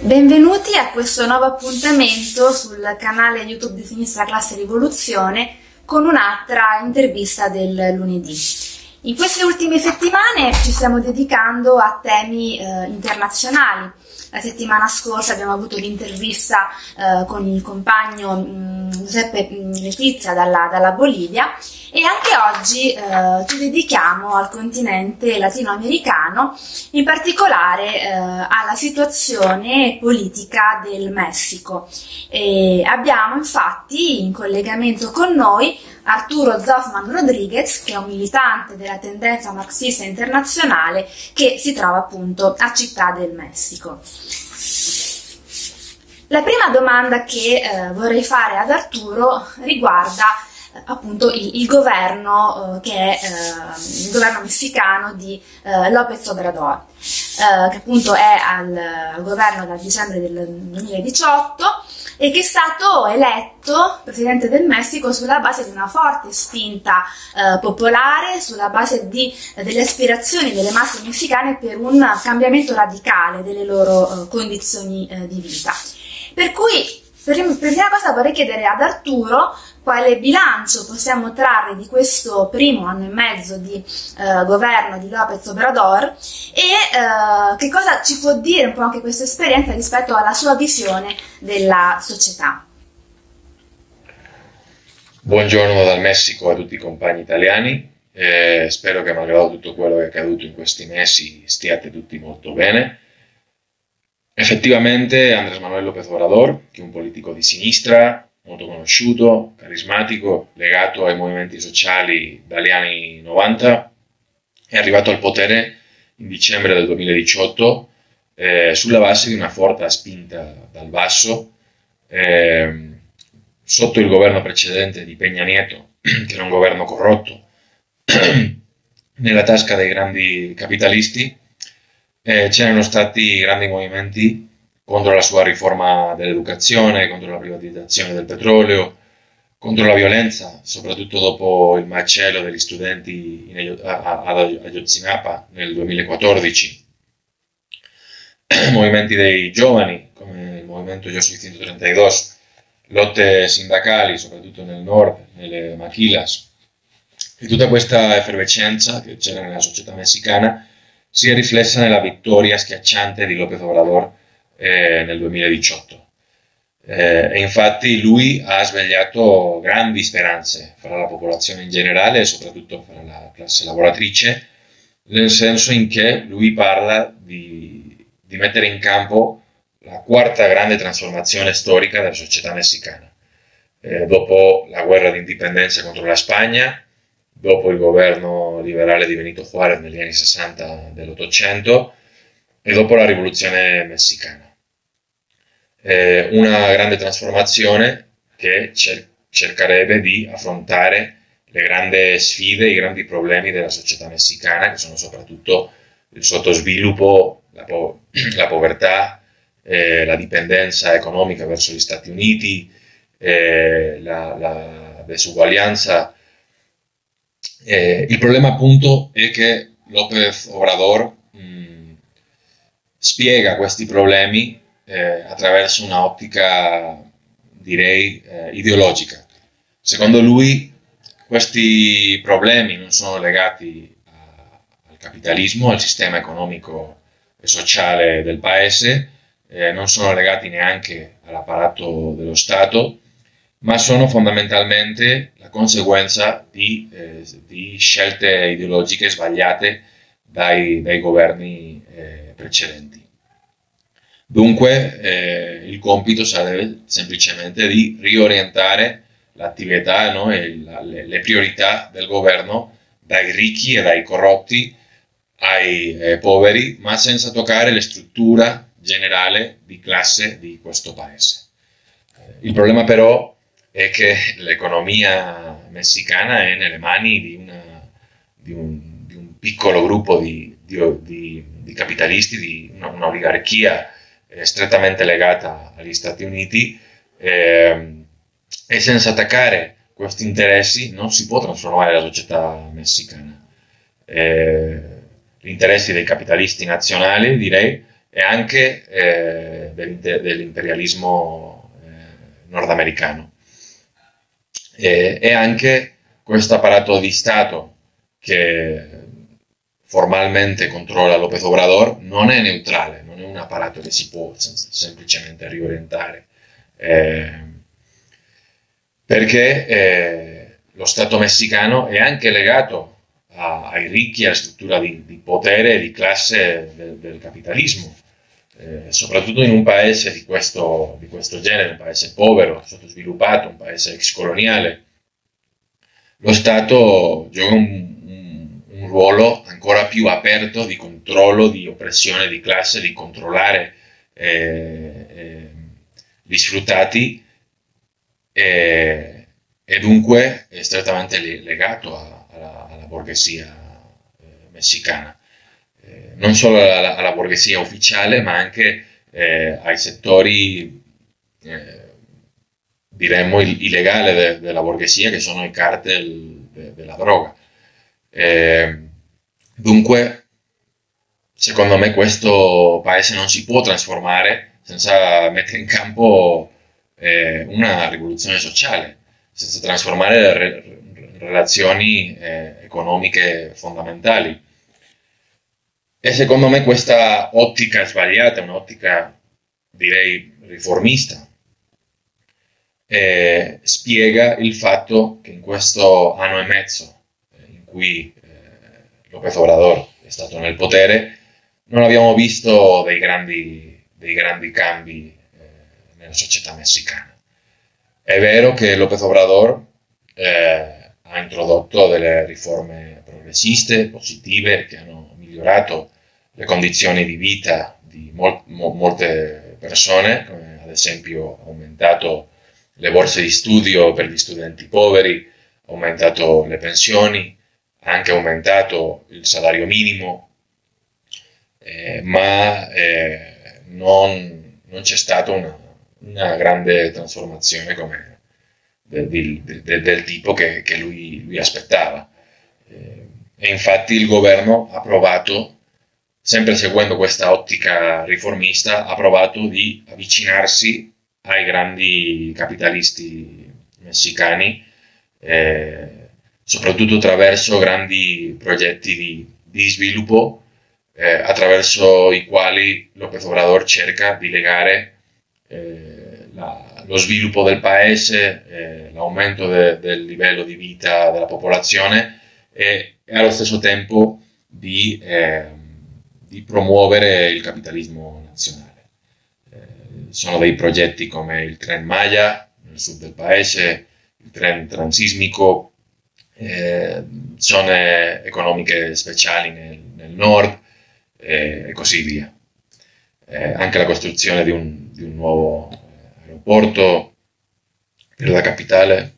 Benvenuti a questo nuovo appuntamento sul canale YouTube di Sinistra Classe Rivoluzione con un'altra intervista del lunedì. In queste ultime settimane ci stiamo dedicando a temi internazionali. La settimana scorsa abbiamo avuto l'intervista con il compagno Giuseppe Letizia dalla Bolivia e anche oggi ci dedichiamo al continente latinoamericano, in particolare alla situazione politica del Messico. E abbiamo infatti in collegamento con noi Arturo Zoffman Rodriguez, che è un militante della tendenza marxista internazionale che si trova appunto a Città del Messico. La prima domanda che vorrei fare ad Arturo riguarda appunto il governo che è il governo messicano di López Obrador, che appunto è al governo dal dicembre del 2018 e che è stato eletto presidente del Messico sulla base di una forte spinta popolare, sulla base delle aspirazioni delle masse messicane per un cambiamento radicale delle loro condizioni di vita. Per cui, per prima cosa vorrei chiedere ad Arturo quale bilancio possiamo trarre di questo primo anno e mezzo di governo di López Obrador e che cosa ci può dire un po' anche questa esperienza rispetto alla sua visione della società. Buongiorno dal Messico a tutti i compagni italiani, spero che malgrado tutto quello che è accaduto in questi mesi stiate tutti molto bene. Effettivamente Andrés Manuel López Obrador, che è un politico di sinistra, molto conosciuto, carismatico, legato ai movimenti sociali dagli anni 90, è arrivato al potere in dicembre del 2018 sulla base di una forte spinta dal basso, sotto il governo precedente di Peña Nieto, che era un governo corrotto, nella tasca dei grandi capitalisti. C'erano stati grandi movimenti contro la sua riforma dell'educazione, contro la privatizzazione del petrolio, contro la violenza, soprattutto dopo il macello degli studenti ad Ayotzinapa nel 2014. Movimenti dei giovani, come il movimento Yo Soy 132, lotte sindacali, soprattutto nel nord, nelle maquilas. E tutta questa effervescenza che c'era nella società messicana si è riflessa nella vittoria schiacciante di López Obrador nel 2018. E infatti lui ha svegliato grandi speranze fra la popolazione in generale e soprattutto fra la classe lavoratrice, nel senso in che lui parla di mettere in campo la quarta grande trasformazione storica della società messicana. Dopo la guerra di indipendenza contro la Spagna, dopo il governo liberale di Benito Juárez negli anni 60 dell'Ottocento e dopo la rivoluzione messicana. Una grande trasformazione che cercherebbe di affrontare le grandi sfide, i grandi problemi della società messicana, che sono soprattutto il sottosviluppo, la povertà, la dipendenza economica verso gli Stati Uniti, la disuguaglianza. Il problema appunto è che López Obrador spiega questi problemi attraverso un'ottica, direi, ideologica. Secondo lui questi problemi non sono legati al capitalismo, al sistema economico e sociale del paese, non sono legati neanche all'apparato dello Stato, ma sono fondamentalmente la conseguenza di scelte ideologiche sbagliate dai governi precedenti. Dunque il compito sarebbe semplicemente di riorientare l'attività, no, e le priorità del governo dai ricchi e dai corrotti ai poveri, ma senza toccare la struttura generale di classe di questo paese. Il problema però è che l'economia messicana è nelle mani di un piccolo gruppo di capitalisti, di una oligarchia strettamente legata agli Stati Uniti, e senza attaccare questi interessi non si può trasformare la società messicana. Gli interessi dei capitalisti nazionali, direi, e anche dell'imperialismo nordamericano. E anche questo apparato di Stato che formalmente controlla López Obrador non è neutrale, non è un apparato che si può semplicemente riorientare, perché lo Stato messicano è anche legato ai ricchi, alla struttura di potere e di classe del capitalismo, soprattutto in un paese di questo genere, un paese povero, sottosviluppato, un paese ex coloniale. Lo Stato gioca un ruolo ancora più aperto di controllo, di oppressione di classe, di controllare gli sfruttati, e dunque è strettamente legato alla borghesia messicana, non solo alla borghesia ufficiale, ma anche ai settori, diremmo, illegali della borghesia, che sono i cartel della droga. Dunque, secondo me, questo paese non si può trasformare senza mettere in campo una rivoluzione sociale, senza trasformare relazioni economiche fondamentali. E secondo me questa ottica sbagliata, un'ottica direi riformista, spiega il fatto che in questo anno e mezzo in cui López Obrador è stato nel potere non abbiamo visto dei grandi cambi nella società messicana. È vero che López Obrador ha introdotto delle riforme progressiste, positive, che hanno migliorato le condizioni di vita di molte persone, come ad esempio ha aumentato le borse di studio per gli studenti poveri, ha aumentato le pensioni, ha anche aumentato il salario minimo, ma non c'è stata una grande trasformazione come del tipo che lui aspettava. E infatti il governo ha provato, sempre seguendo questa ottica riformista, ha provato di avvicinarsi ai grandi capitalisti messicani, soprattutto attraverso grandi progetti di sviluppo, attraverso i quali López Obrador cerca di legare lo sviluppo del paese, l'aumento del livello di vita della popolazione e allo stesso tempo di promuovere il capitalismo nazionale. Sono dei progetti come il Tren Maya nel sud del paese, il tren transismico, zone economiche speciali nel nord, e così via. Anche la costruzione di un nuovo aeroporto per la capitale.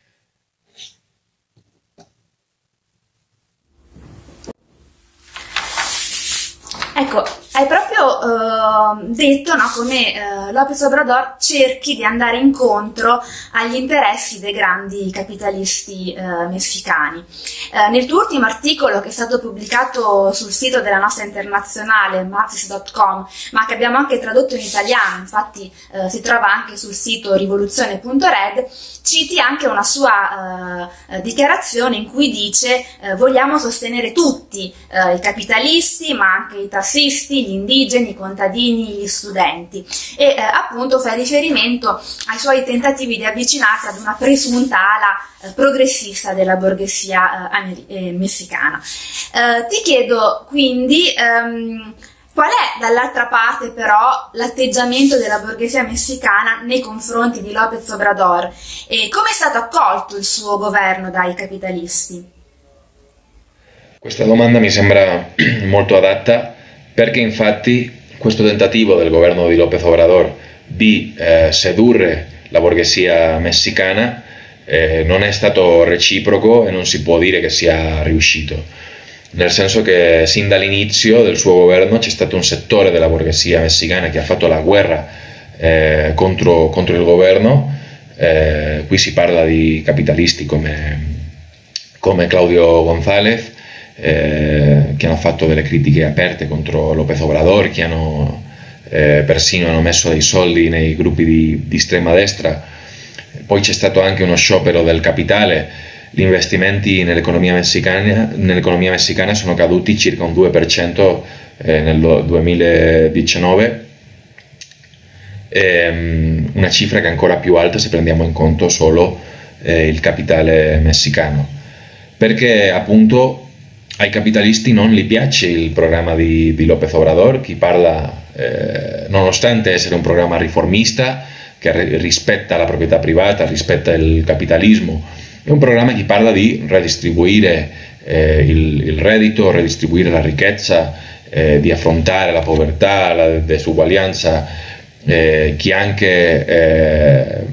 Ecco, hai proprio detto, no, come López Obrador cerchi di andare incontro agli interessi dei grandi capitalisti messicani. Nel tuo ultimo articolo, che è stato pubblicato sul sito della nostra internazionale Marxist.com, ma che abbiamo anche tradotto in italiano, infatti si trova anche sul sito rivoluzione.red, citi anche una sua dichiarazione in cui dice vogliamo sostenere tutti, i capitalisti, ma anche i tassisti, gli indigeni, i contadini, gli studenti, e appunto fa riferimento ai suoi tentativi di avvicinarsi ad una presunta ala progressista della borghesia messicana. Ti chiedo quindi qual è dall'altra parte però l'atteggiamento della borghesia messicana nei confronti di López Obrador e come è stato accolto il suo governo dai capitalisti? Questa domanda mi sembra molto adatta, perché infatti questo tentativo del governo di López Obrador di sedurre la borghesia messicana non è stato reciproco e non si può dire che sia riuscito, nel senso che sin dall'inizio del suo governo c'è stato un settore della borghesia messicana che ha fatto la guerra contro il governo. Qui si parla di capitalisti come Claudio González, che hanno fatto delle critiche aperte contro López Obrador, che hanno persino hanno messo dei soldi nei gruppi di estrema destra. Poi c'è stato anche uno sciopero del capitale, gli investimenti nell'economia messicana sono caduti circa un 2% nel 2019, una cifra che è ancora più alta se prendiamo in conto solo il capitale messicano, perché appunto ai capitalisti non gli piace il programma di López Obrador, che parla, nonostante essere un programma riformista, che rispetta la proprietà privata, rispetta il capitalismo, è un programma che parla di redistribuire il reddito, redistribuire la ricchezza, di affrontare la povertà, la disuguaglianza, che anche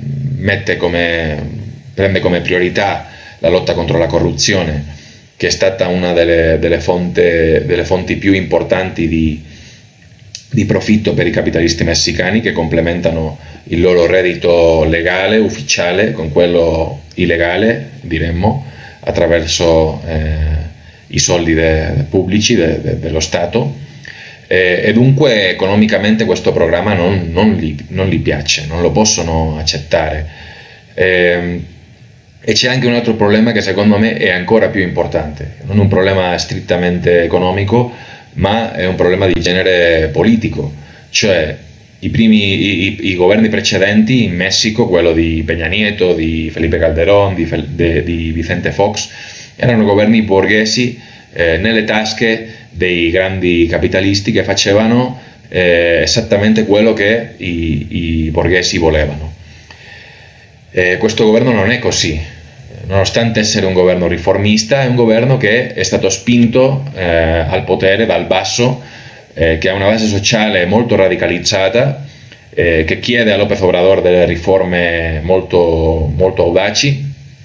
prende come priorità la lotta contro la corruzione, che è stata una delle fonti più importanti di profitto per i capitalisti messicani, che complementano il loro reddito legale, ufficiale, con quello illegale, diremmo, attraverso i soldi pubblici dello Stato, e dunque economicamente questo programma non gli piace, non lo possono accettare. E c'è anche un altro problema che secondo me è ancora più importante, non un problema strettamente economico, ma è un problema di genere politico, cioè i governi precedenti in Messico, quello di Peña Nieto, di Felipe Calderón, di Vicente Fox, erano governi borghesi nelle tasche dei grandi capitalisti, che facevano esattamente quello che i borghesi volevano. Questo governo non è così, nonostante essere un governo riformista, è un governo che è stato spinto al potere dal basso, che ha una base sociale molto radicalizzata, che chiede a López Obrador delle riforme molto, molto audaci,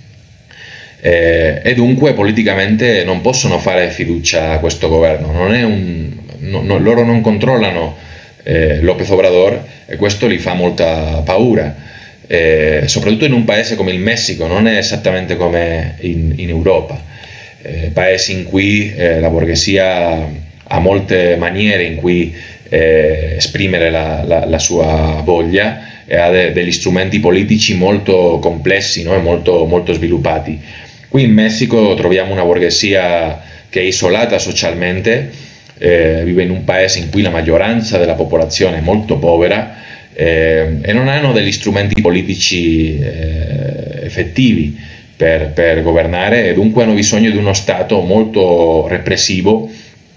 e dunque politicamente non possono fare fiducia a questo governo. Loro non controllano López Obrador, e questo gli fa molta paura, soprattutto in un paese come il Messico. Non è esattamente come in Europa, paesi in cui la borghesia ha molte maniere in cui esprimere la sua voglia, e ha degli strumenti politici molto complessi, no? E molto, molto sviluppati. Qui in Messico troviamo una borghesia che è isolata socialmente, vive in un paese in cui la maggioranza della popolazione è molto povera, e non hanno degli strumenti politici effettivi per governare, e dunque hanno bisogno di uno Stato molto repressivo,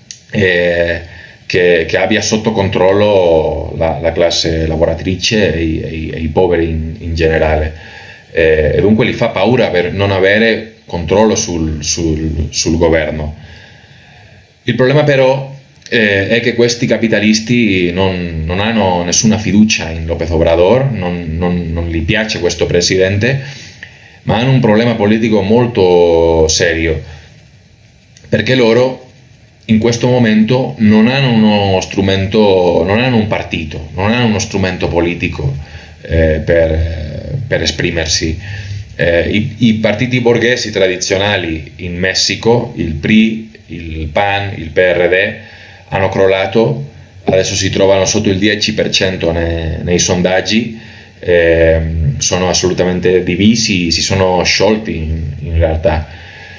che abbia sotto controllo la classe lavoratrice e i poveri in generale, e dunque gli fa paura per non avere controllo sul governo. Il problema però è che questi capitalisti non hanno nessuna fiducia in López Obrador, non gli piace questo presidente, ma hanno un problema politico molto serio, perché loro in questo momento non hanno uno strumento, non hanno un partito, non hanno uno strumento politico per esprimersi. I partiti borghesi tradizionali in Messico, il PRI, il PAN, il PRD, hanno crollato, adesso si trovano sotto il 10% nei sondaggi, sono assolutamente divisi, si sono sciolti in realtà.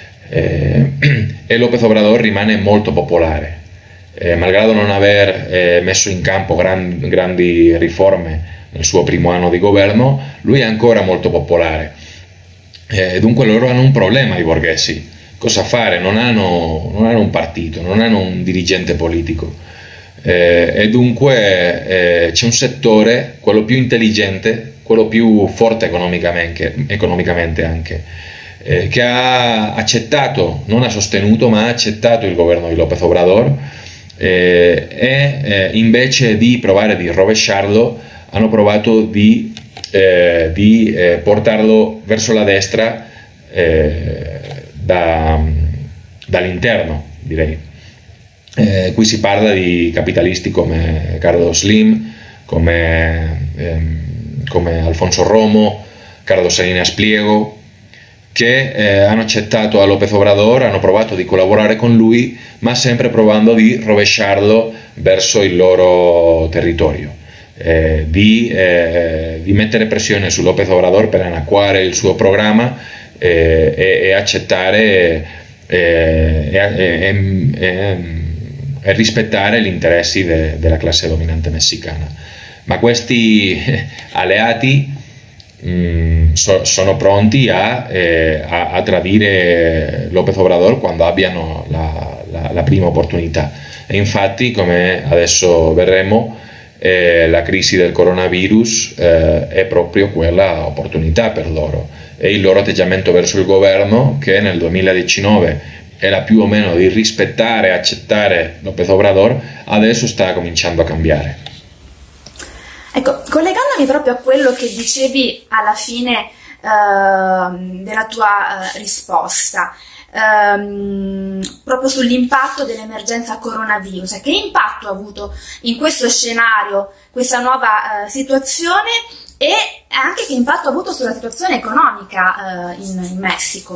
E López Obrador rimane molto popolare, malgrado non aver messo in campo grandi riforme nel suo primo anno di governo, lui è ancora molto popolare. Dunque loro hanno un problema, i borghesi. Cosa fare? Non hanno un partito, non hanno un dirigente politico, e dunque c'è un settore, quello più intelligente, quello più forte economicamente anche, che ha accettato, non ha sostenuto, ma ha accettato il governo di López Obrador, e invece di provare di rovesciarlo, hanno provato di portarlo verso la destra, dall'interno, direi. Qui si parla di capitalisti come Carlos Slim, come Alfonso Romo, Carlos Salinas Pliego, che hanno accettato a López Obrador, hanno provato di collaborare con lui, ma sempre provando di rovesciarlo verso il loro territorio, di mettere pressione su López Obrador per annacquare il suo programma e accettare e rispettare gli interessi della classe dominante messicana. Ma questi alleati sono pronti a tradire López Obrador quando abbiano la prima opportunità. E infatti, come adesso vedremo, la crisi del coronavirus è proprio quella opportunità per loro, e il loro atteggiamento verso il governo, che nel 2019 era più o meno di rispettare e accettare López Obrador, adesso sta cominciando a cambiare. Ecco, collegandomi proprio a quello che dicevi alla fine della tua risposta, proprio sull'impatto dell'emergenza coronavirus, che impatto ha avuto in questo scenario questa nuova situazione, e anche che impatto ha avuto sulla situazione economica in Messico?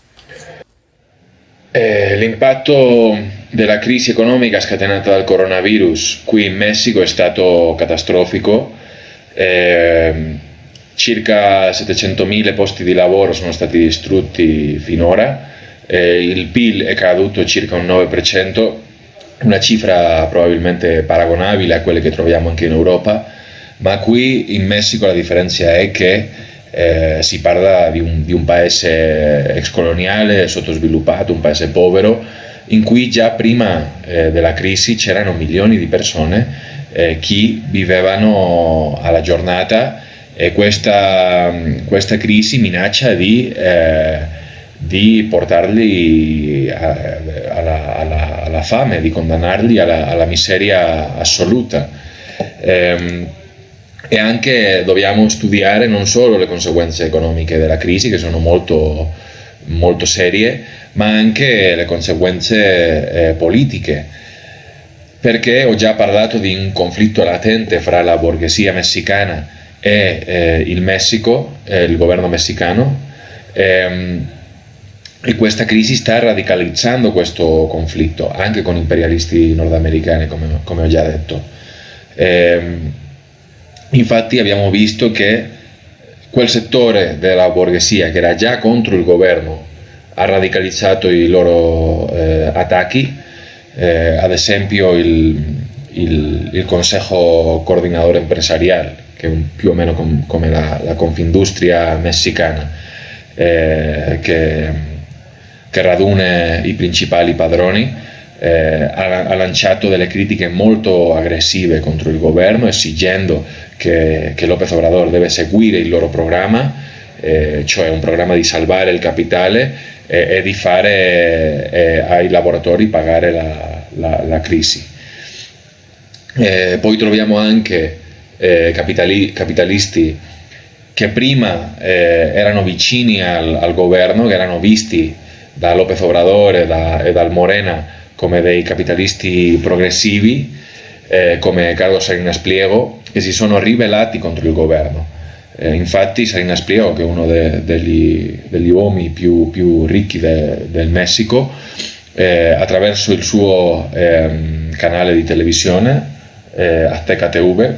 L'impatto della crisi economica scatenata dal coronavirus qui in Messico è stato catastrofico. Circa 700.000 posti di lavoro sono stati distrutti finora, il PIL è caduto circa un 9%, una cifra probabilmente paragonabile a quelle che troviamo anche in Europa, ma qui in Messico la differenza è che si parla di un paese ex coloniale, sottosviluppato, un paese povero, in cui già prima della crisi c'erano milioni di persone che vivevano alla giornata, e questa crisi minaccia di portarli alla fame, di condannarli alla miseria assoluta. E anche dobbiamo studiare non solo le conseguenze economiche della crisi, che sono molto, molto serie, ma anche le conseguenze politiche, perché ho già parlato di un conflitto latente fra la borghesia messicana e il Messico, il governo messicano, e questa crisi sta radicalizzando questo conflitto anche con imperialisti nordamericani, come ho già detto. Infatti abbiamo visto che quel settore della borghesia che era già contro il governo ha radicalizzato i loro attacchi, ad esempio il Consejo Coordinador Empresarial, che è più o meno come la Confindustria messicana, che raduna i principali padroni, ha lanciato delle critiche molto aggressive contro il governo, esigendo che López Obrador deve seguire il loro programma, cioè un programma di salvare il capitale e di fare ai lavoratori pagare la crisi. Poi troviamo anche capitalisti che prima erano vicini al governo, che erano visti da López Obrador e dal Morena come dei capitalisti progressivi, come Carlos Salinas Pliego, che si sono ribellati contro il governo. Infatti Salinas Pliego, che è uno degli uomini più ricchi del Messico, attraverso il suo canale di televisione, Azteca TV,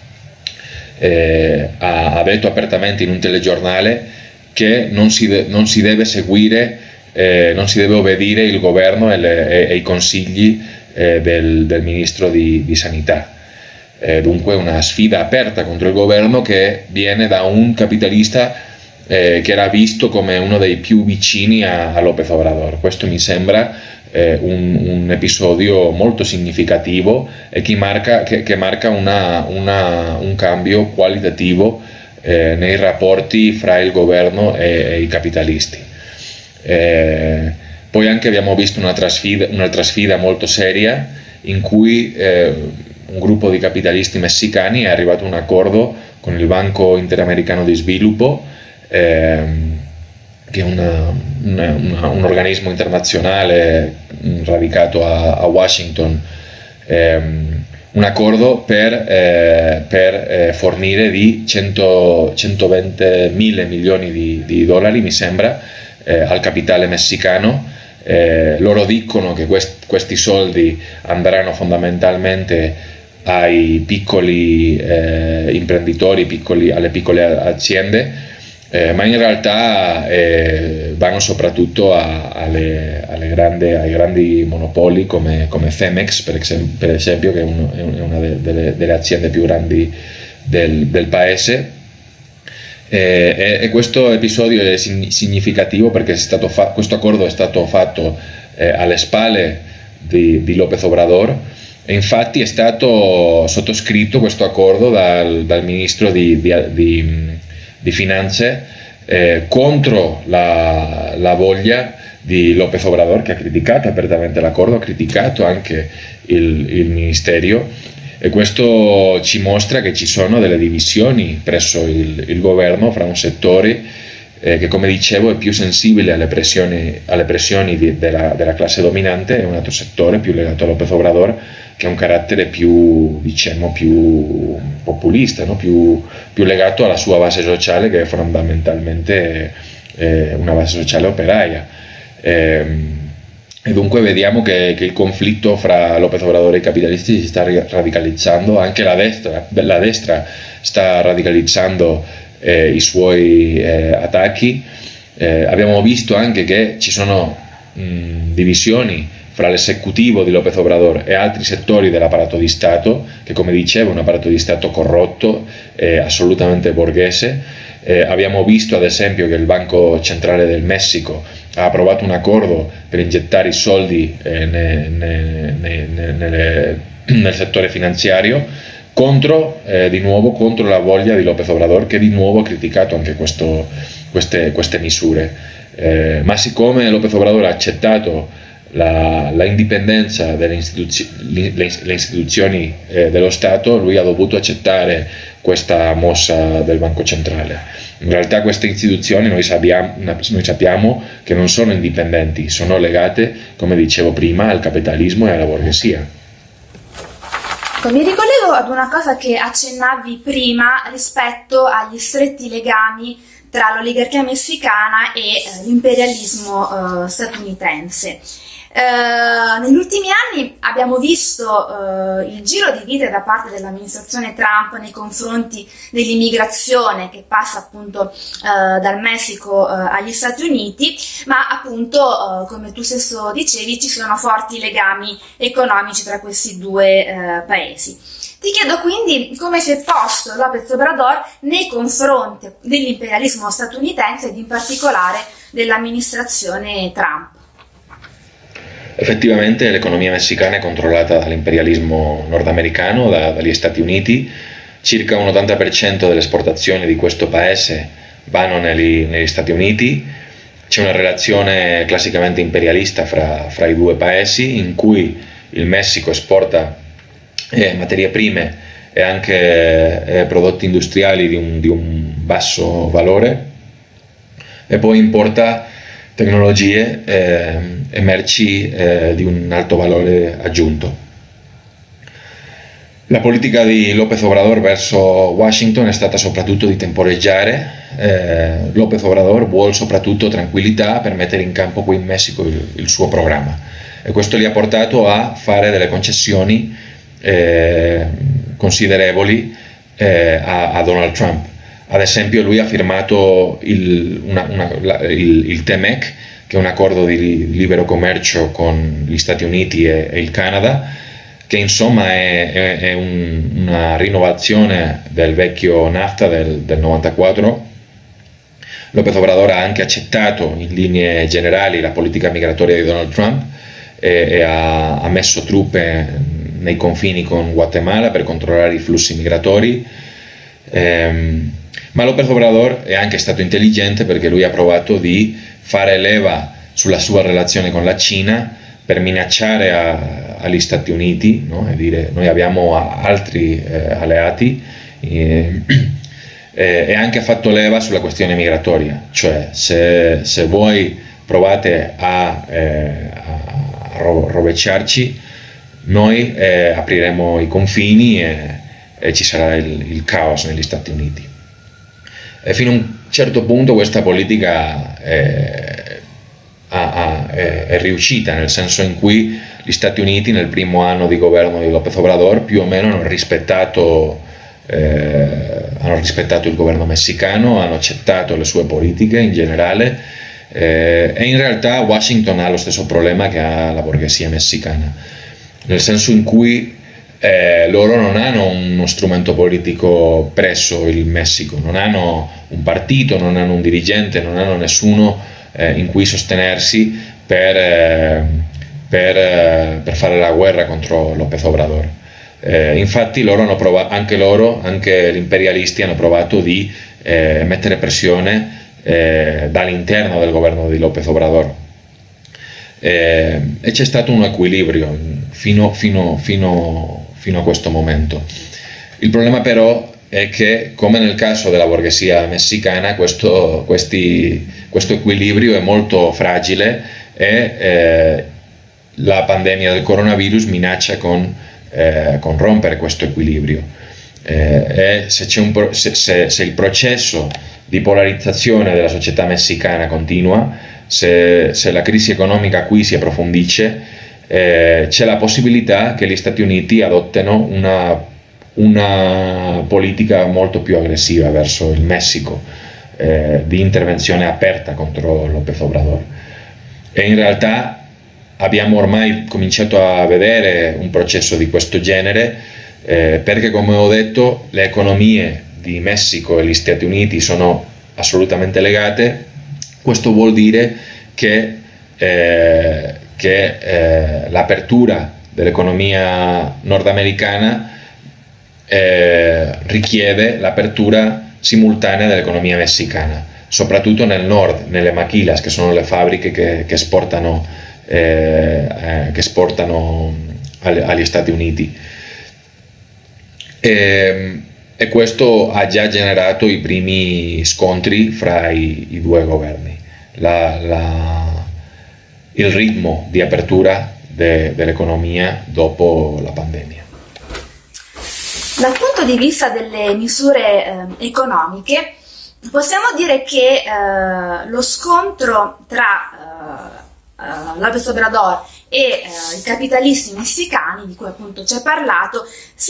ha detto apertamente in un telegiornale che non si deve seguire, non si deve obbedire il governo e i consigli del ministro di Sanità. Dunque una sfida aperta contro il governo, che viene da un capitalista che era visto come uno dei più vicini a López Obrador. Questo mi sembra un episodio molto significativo e che marca un cambio qualitativo nei rapporti fra il governo e i capitalisti. Poi anche abbiamo visto un'altra sfida molto seria, in cui un gruppo di capitalisti messicani è arrivato a un accordo con il Banco Interamericano di Sviluppo, che è un organismo internazionale radicato a Washington, un accordo per fornire di 120.000 milioni di dollari, mi sembra, al capitale messicano, Loro dicono che questi soldi andranno fondamentalmente ai piccoli imprenditori, alle piccole aziende, ma in realtà vanno soprattutto ai grandi monopoli come Cemex, per esempio, che è una delle aziende più grandi del paese. E questo episodio è significativo perché questo accordo è stato fatto alle spalle di López Obrador, e infatti è stato sottoscritto questo accordo dal ministro di Finanze contro la voglia di López Obrador, che ha criticato apertamente l'accordo, ha criticato anche il ministerio. E questo ci mostra che ci sono delle divisioni presso il governo fra un settore che, come dicevo, è più sensibile alle pressioni della classe dominante, e un altro settore più legato a López Obrador, che ha un carattere più populista, no? più legato alla sua base sociale, che è fondamentalmente una base sociale operaia. E dunque vediamo che il conflitto fra López Obrador e i capitalisti si sta radicalizzando. Anche la destra sta radicalizzando i suoi attacchi. Abbiamo visto anche che ci sono divisioni fra l'esecutivo di López Obrador e altri settori dell'apparato di Stato, che, come dicevo, è un apparato di Stato corrotto, assolutamente borghese. Abbiamo visto ad esempio che il Banco Centrale del Messico ha approvato un accordo per iniettare i soldi nel settore finanziario di nuovo contro la voglia di López Obrador, che di nuovo ha criticato anche queste misure. Ma siccome López Obrador ha accettato la indipendenza delle istituzioni dello Stato, lui ha dovuto accettare questa mossa del Banco Centrale. In realtà queste istituzioni noi sappiamo che non sono indipendenti, sono legate, come dicevo prima, al capitalismo e alla borghesia. Mi ricollego ad una cosa che accennavi prima rispetto agli stretti legami tra l'oligarchia messicana e l'imperialismo statunitense. Negli ultimi anni abbiamo visto il giro di vite da parte dell'amministrazione Trump nei confronti dell'immigrazione, che passa appunto dal Messico agli Stati Uniti, ma appunto come tu stesso dicevi ci sono forti legami economici tra questi due paesi. Ti chiedo quindi come si è posto López Obrador nei confronti dell'imperialismo statunitense ed in particolare dell'amministrazione Trump. Effettivamente l'economia messicana è controllata dall'imperialismo nordamericano, dagli Stati Uniti. Circa un 80% delle esportazioni di questo paese vanno negli Stati Uniti. C'è una relazione classicamente imperialista fra i due paesi, in cui il Messico esporta materie prime e anche prodotti industriali di un basso valore, e poi importa tecnologie e merci di un alto valore aggiunto. La politica di López Obrador verso Washington è stata soprattutto di temporeggiare. López Obrador vuole soprattutto tranquillità per mettere in campo qui in Messico il suo programma, e questo li ha portato a fare delle concessioni considerevoli a Donald Trump. Ad esempio lui ha firmato il TEMEC, che è un accordo di libero commercio con gli Stati Uniti e il Canada, che insomma è una rinnovazione del vecchio NAFTA del 94. López Obrador ha anche accettato in linee generali la politica migratoria di Donald Trump e ha messo truppe nei confini con Guatemala per controllare i flussi migratori. Ma López Obrador è anche stato intelligente, perché lui ha provato di fare leva sulla sua relazione con la Cina per minacciare agli Stati Uniti, no? E dire: noi abbiamo altri alleati, e anche ha fatto leva sulla questione migratoria, cioè se voi provate a rovesciarci, noi apriremo i confini e ci sarà il caos negli Stati Uniti. E fino a un certo punto questa politica è riuscita, nel senso in cui gli Stati Uniti nel primo anno di governo di López Obrador più o meno hanno rispettato il governo messicano, hanno accettato le sue politiche in generale, e in realtà Washington ha lo stesso problema che ha la borghesia messicana, nel senso in cui loro non hanno uno strumento politico presso il Messico, non hanno un partito, non hanno un dirigente, non hanno nessuno in cui sostenersi per fare la guerra contro López Obrador. Infatti loro hanno provato, anche gli imperialisti hanno provato di mettere pressione dall'interno del governo di López Obrador, e c'è stato un equilibrio fino a questo momento. Il problema però è che, come nel caso della borghesia messicana, questo equilibrio è molto fragile e la pandemia del coronavirus minaccia con rompere questo equilibrio. E se il processo di polarizzazione della società messicana continua, se la crisi economica qui si approfondisce, c'è la possibilità che gli Stati Uniti adottino una politica molto più aggressiva verso il Messico, di intervenzione aperta contro López Obrador. E in realtà abbiamo ormai cominciato a vedere un processo di questo genere, perché, come ho detto, le economie di Messico e gli Stati Uniti sono assolutamente legate. Questo vuol dire che l'apertura dell'economia nordamericana richiede l'apertura simultanea dell'economia messicana, soprattutto nel nord, nelle maquilas, che sono le fabbriche che esportano agli Stati Uniti. E questo ha già generato i primi scontri fra i due governi. Il ritmo di apertura dell'economia dopo la pandemia. Dal punto di vista delle misure economiche, possiamo dire che lo scontro tra López Obrador e i capitalisti messicani, di cui appunto ci hai parlato,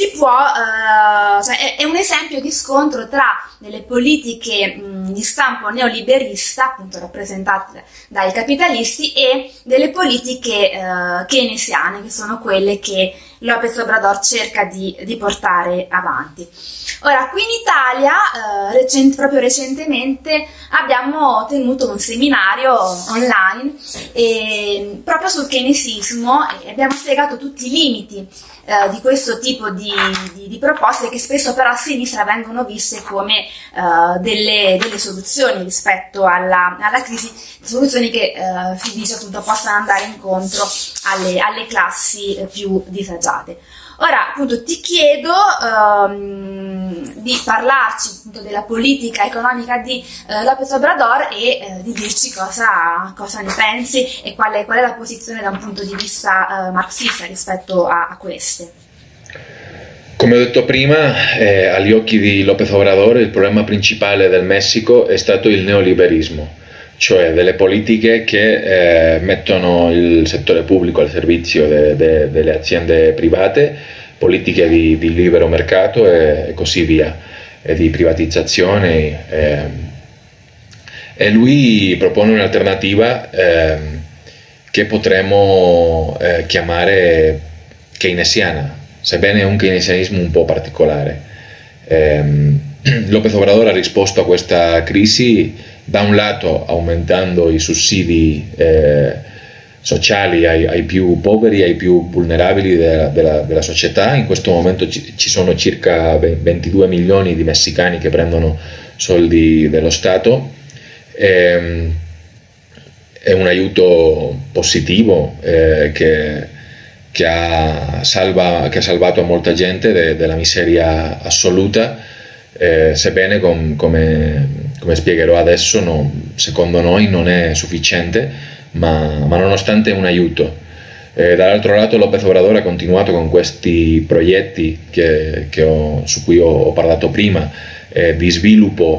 è un esempio di scontro tra delle politiche di stampo neoliberista, appunto rappresentate dai capitalisti, e delle politiche keynesiane, che sono quelle che López Obrador cerca di portare avanti. Ora, qui in Italia, proprio recentemente, abbiamo tenuto un seminario online proprio sul keynesismo, e abbiamo spiegato tutti i limiti di questo tipo di proposte, che spesso però a sinistra vengono viste come delle soluzioni rispetto alla crisi, soluzioni che si dice appunto possano andare incontro alle classi più disagiate. Ora, appunto, ti chiedo di parlarci appunto della politica economica di López Obrador e di dirci cosa ne pensi e qual è la posizione da un punto di vista marxista rispetto a queste. Come ho detto prima, agli occhi di López Obrador il problema principale del Messico è stato il neoliberismo, cioè delle politiche che mettono il settore pubblico al servizio delle aziende private, politiche di libero mercato e così via, e di privatizzazione. E lui propone un'alternativa che potremmo chiamare keynesiana, sebbene è un keynesianismo un po' particolare. López Obrador ha risposto a questa crisi da un lato aumentando i sussidi sociali ai più poveri, ai più vulnerabili della società. In questo momento ci sono circa 22 milioni di messicani che prendono soldi dello Stato. È un aiuto positivo che ha salvato a molta gente della miseria assoluta, sebbene come spiegherò adesso, secondo noi non è sufficiente, ma nonostante è un aiuto. Dall'altro lato López Obrador ha continuato con questi progetti su cui ho parlato prima, di sviluppo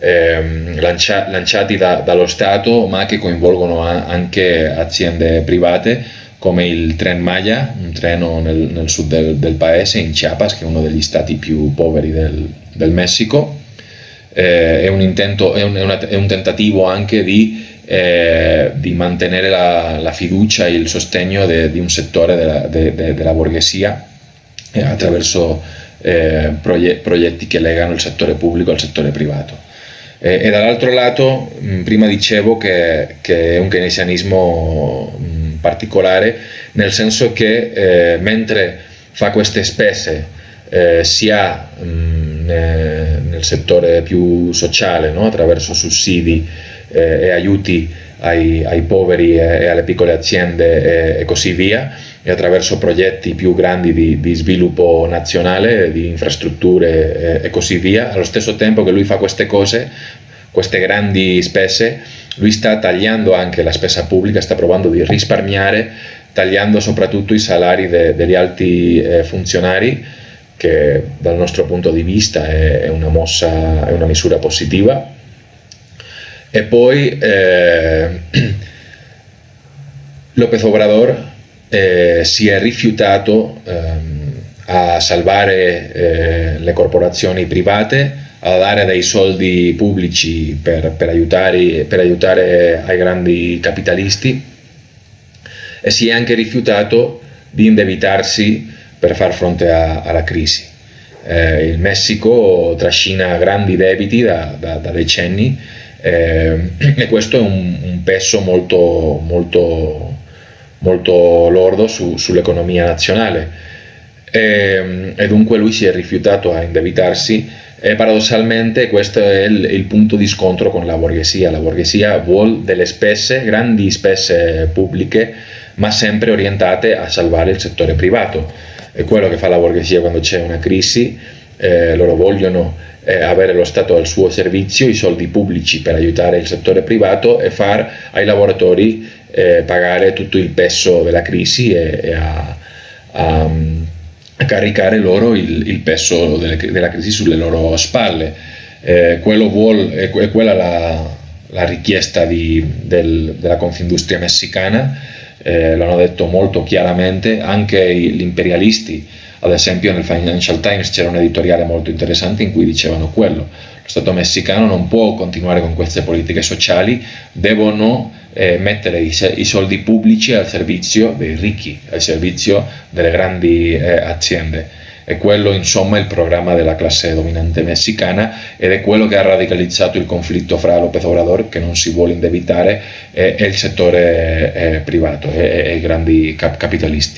lanciati dallo Stato, ma che coinvolgono anche aziende private, come il Tren Maya, un treno nel sud del paese, in Chiapas, che è uno degli stati più poveri del Messico. È un tentativo anche di mantenere la fiducia e il sostegno di un settore della borghesia attraverso progetti che legano il settore pubblico al settore privato. E dall'altro lato, prima dicevo che è un keynesianismo particolare, nel senso che mentre fa queste spese sia nel settore più sociale, no? Attraverso sussidi e aiuti ai poveri e alle piccole aziende e così via, e attraverso progetti più grandi di sviluppo nazionale, di infrastrutture e così via. Allo stesso tempo che lui fa queste cose, queste grandi spese, lui sta tagliando anche la spesa pubblica, sta provando di risparmiare, tagliando soprattutto i salari degli alti funzionari, che dal nostro punto di vista è una misura positiva. E poi López Obrador si è rifiutato a salvare le corporazioni private, a dare dei soldi pubblici per aiutare ai grandi capitalisti, e si è anche rifiutato di indebitarsi per far fronte alla crisi. Il Messico trascina grandi debiti da decenni, e questo è un peso molto lordo sull'economia nazionale, e dunque lui si è rifiutato a indebitarsi, e paradossalmente questo è il punto di scontro con la borghesia. La borghesia vuole delle grandi spese pubbliche, ma sempre orientate a salvare il settore privato. È quello che fa la borghesia quando c'è una crisi. Loro vogliono avere lo Stato al suo servizio, i soldi pubblici per aiutare il settore privato, e far ai lavoratori pagare tutto il peso della crisi e a caricare loro il peso della crisi sulle loro spalle. È quella la richiesta della Confindustria messicana. Lo hanno detto molto chiaramente anche gli imperialisti. Ad esempio nel Financial Times c'era un editoriale molto interessante in cui dicevano quello: lo Stato messicano non può continuare con queste politiche sociali, devono mettere i soldi pubblici al servizio dei ricchi, al servizio delle grandi aziende. E quello insomma è il programma della classe dominante messicana, ed è quello che ha radicalizzato il conflitto fra López Obrador, che non si vuole indebitare, e il settore privato e i grandi capitalisti.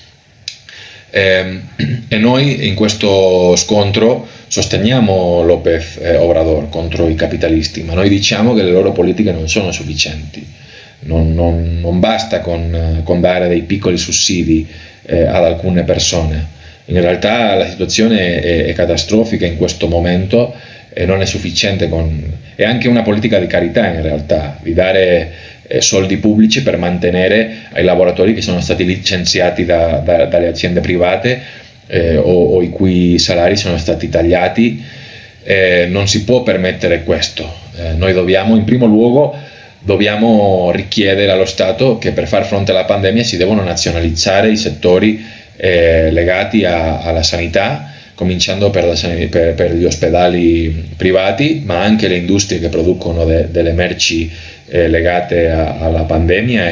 E noi in questo scontro sosteniamo López Obrador contro i capitalisti, ma noi diciamo che le loro politiche non sono sufficienti. Non basta con dare dei piccoli sussidi ad alcune persone. In realtà la situazione è catastrofica in questo momento, e non è sufficiente è anche una politica di carità, in realtà, di dare soldi pubblici per mantenere ai lavoratori che sono stati licenziati dalle aziende private o i cui salari sono stati tagliati. Non si può permettere questo. Noi in primo luogo dobbiamo richiedere allo Stato che per far fronte alla pandemia si devono nazionalizzare i settori legati alla sanità, cominciando per gli ospedali privati, ma anche le industrie che producono delle merci legate alla pandemia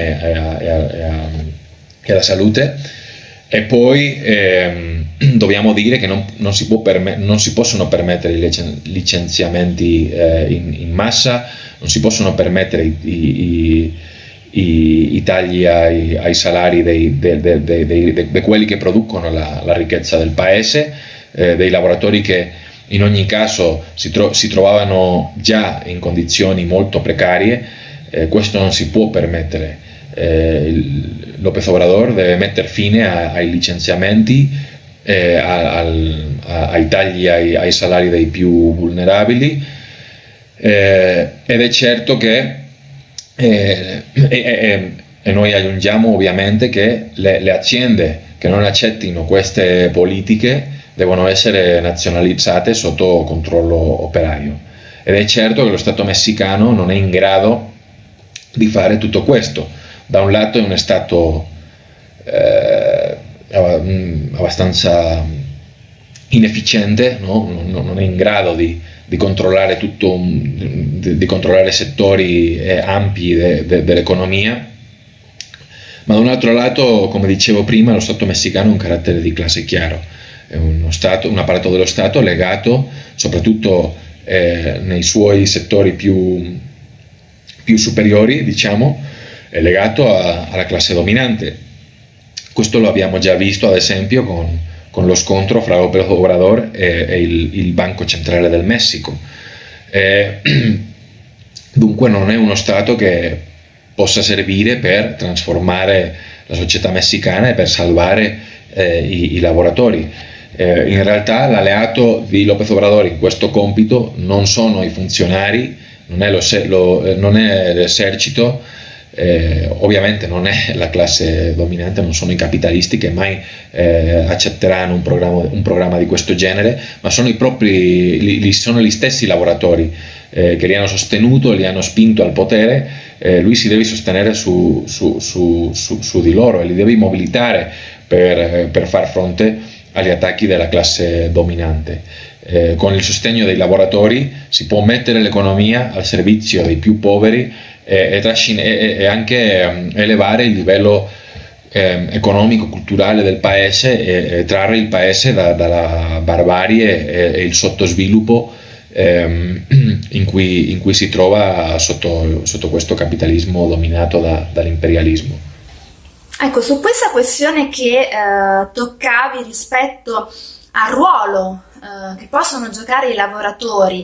e alla salute. E poi dobbiamo dire che non si possono permettere i licenziamenti in massa, non si possono permettere i tagli ai salari di quelli che producono la ricchezza del paese, dei lavoratori che in ogni caso si trovavano già in condizioni molto precarie. Questo non si può permettere. López Obrador deve mettere fine ai licenziamenti, ai tagli ai salari dei più vulnerabili, ed è certo che e noi aggiungiamo ovviamente che le aziende che non accettino queste politiche devono essere nazionalizzate sotto controllo operaio. ed è certo che lo Stato messicano non è in grado di fare tutto questo. Da un lato è uno Stato abbastanza inefficiente, no? Non è in grado di controllare di controllare settori ampi dell'economia, ma da un altro lato, come dicevo prima, lo Stato messicano ha un carattere di classe chiaro, è un apparato dello Stato legato soprattutto nei suoi settori più superiori, diciamo, è legato alla classe dominante. Questo lo abbiamo già visto ad esempio con lo scontro fra López Obrador e il Banco Centrale del Messico. Dunque non è uno Stato che possa servire per trasformare la società messicana e per salvare i lavoratori. In realtà l'alleato di López Obrador in questo compito non sono i funzionari, non è l'esercito, ovviamente non è la classe dominante, non sono i capitalisti che mai accetteranno un programma di questo genere, ma sono sono gli stessi lavoratori che li hanno sostenuto, li hanno spinto al potere. Lui si deve sostenere su di loro e li deve mobilitare per far fronte agli attacchi della classe dominante. Con il sostegno dei lavoratori si può mettere l'economia al servizio dei più poveri e anche elevare il livello economico, culturale del paese e trarre il paese dalla barbarie e il sottosviluppo in cui si trova sotto questo capitalismo dominato dall'imperialismo. Ecco, su questa questione che toccavi rispetto al ruolo che possono giocare i lavoratori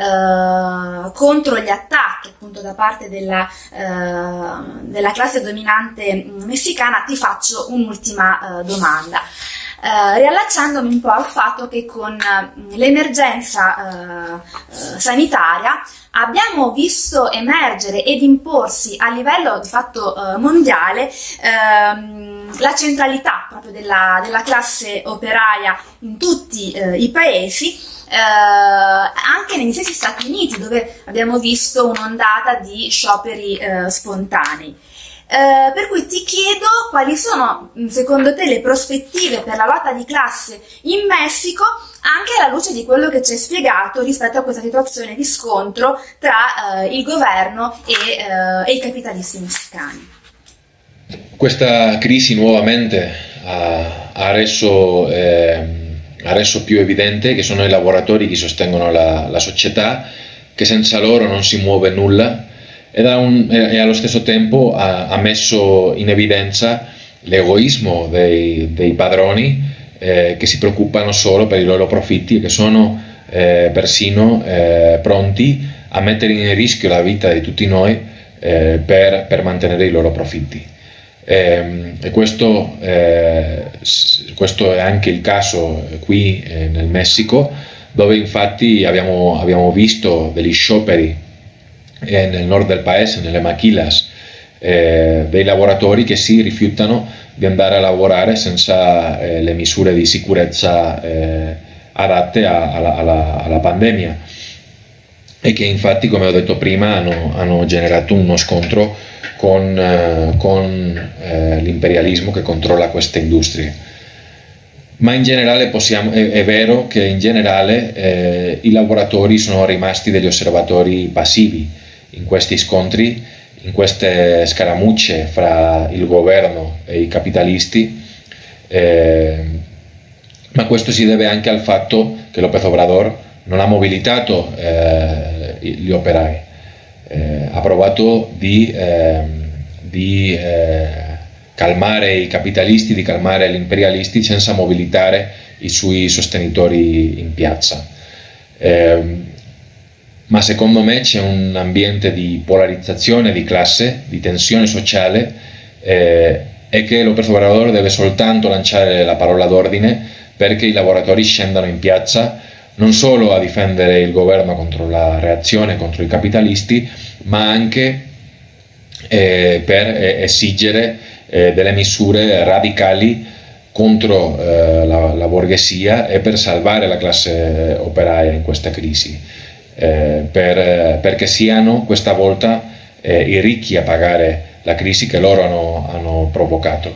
contro gli attacchi appunto da parte della classe dominante messicana, ti faccio un'ultima domanda. Riallacciandomi un po' al fatto che con l'emergenza sanitaria abbiamo visto emergere ed imporsi a livello di fatto mondiale la centralità proprio della classe operaia in tutti i paesi, anche negli stessi Stati Uniti, dove abbiamo visto un'ondata di scioperi spontanei. Per cui ti chiedo quali sono secondo te le prospettive per la lotta di classe in Messico, anche alla luce di quello che ci hai spiegato rispetto a questa situazione di scontro tra il governo e i capitalisti messicani. Questa crisi nuovamente ha reso più evidente che sono i lavoratori che sostengono la società, che senza loro non si muove nulla, e allo stesso tempo ha messo in evidenza l'egoismo dei padroni che si preoccupano solo per i loro profitti e che sono persino pronti a mettere in rischio la vita di tutti noi per mantenere i loro profitti. E questo è anche il caso qui nel Messico, dove infatti abbiamo visto degli scioperi nel nord del paese, nelle maquilas, dei lavoratori che si rifiutano di andare a lavorare senza le misure di sicurezza adatte alla pandemia, e che infatti, come ho detto prima, hanno generato uno scontro con l'imperialismo che controlla queste industrie. Ma in generale è vero che in generale i lavoratori sono rimasti degli osservatori passivi in questi scontri, in queste scaramucce fra il governo e i capitalisti, ma questo si deve anche al fatto che López Obrador non ha mobilitato gli operai, ha provato di calmare i capitalisti, di calmare gli imperialisti senza mobilitare i suoi sostenitori in piazza. Ma secondo me c'è un ambiente di polarizzazione di classe, di tensione sociale, e che López Obrador deve soltanto lanciare la parola d'ordine perché i lavoratori scendano in piazza non solo a difendere il governo contro la reazione contro i capitalisti, ma anche per esigere delle misure radicali contro la borghesia e per salvare la classe operaia in questa crisi. perché siano questa volta i ricchi a pagare la crisi che loro hanno provocato.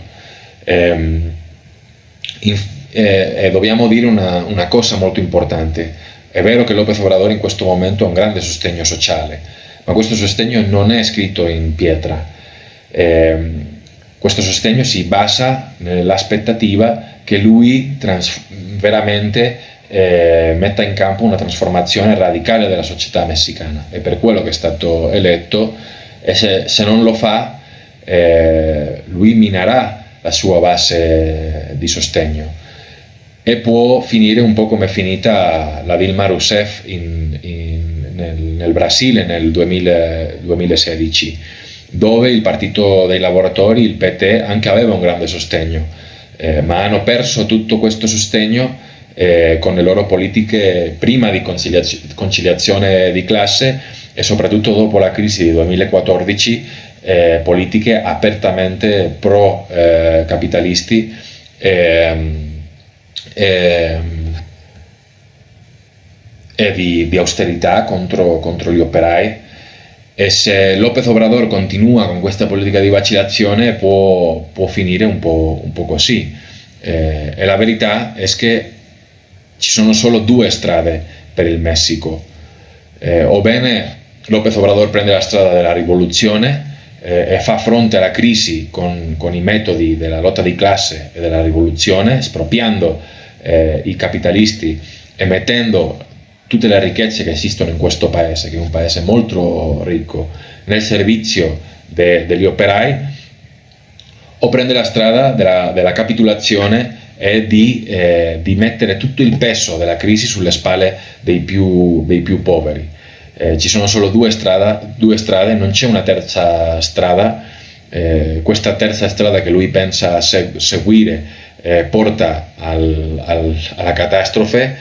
Dobbiamo dire una cosa molto importante. È vero che López Obrador in questo momento ha un grande sostegno sociale, ma questo sostegno non è scritto in pietra. Questo sostegno si basa nell'aspettativa che lui veramente metta in campo una trasformazione radicale della società messicana. È per quello che è stato eletto, e se non lo fa lui minerà la sua base di sostegno e può finire un po' come è finita la Dilma Rousseff nel Brasile nel 2016, dove il partito dei lavoratori, il PT, anche aveva un grande sostegno, ma hanno perso tutto questo sostegno con le loro politiche prima di conciliazione di classe e soprattutto dopo la crisi del 2014, politiche apertamente pro-capitalisti e di austerità contro gli operai. E se López Obrador continua con questa politica di vacillazione può finire un po' così. E la verità è che ci sono solo due strade per il Messico. O bene López Obrador prende la strada della rivoluzione e fa fronte alla crisi con i metodi della lotta di classe e della rivoluzione, espropriando i capitalisti e mettendo tutte le ricchezze che esistono in questo paese, che è un paese molto ricco, nel servizio degli operai, o prende la strada della capitolazione e di mettere tutto il peso della crisi sulle spalle dei più poveri. Ci sono solo due strade, non c'è una terza strada. Questa terza strada che lui pensa seguire porta alla catastrofe,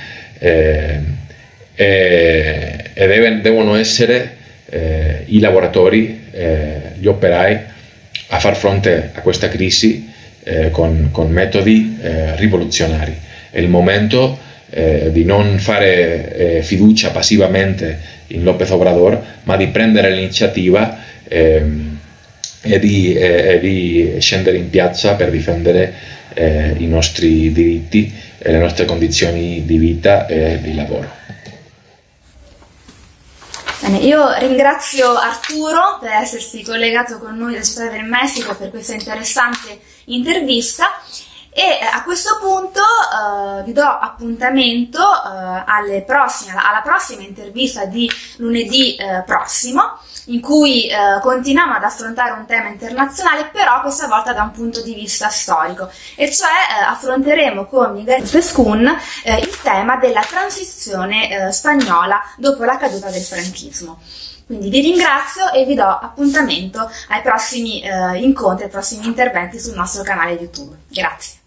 e devono essere i lavoratori, gli operai, a far fronte a questa crisi con metodi rivoluzionari. È il momento di non fare fiducia passivamente in López Obrador, ma di prendere l'iniziativa e di scendere in piazza per difendere i nostri diritti e le nostre condizioni di vita e di lavoro. Bene, io ringrazio Arturo per essersi collegato con noi da Città del Messico per questa interessante intervista e a questo punto vi do appuntamento alla prossima intervista di lunedì prossimo, in cui continuiamo ad affrontare un tema internazionale, però questa volta da un punto di vista storico, e cioè affronteremo con Miguel Pescun il tema della transizione spagnola dopo la caduta del franchismo. Quindi vi ringrazio e vi do appuntamento ai prossimi incontri, ai prossimi interventi sul nostro canale YouTube. Grazie.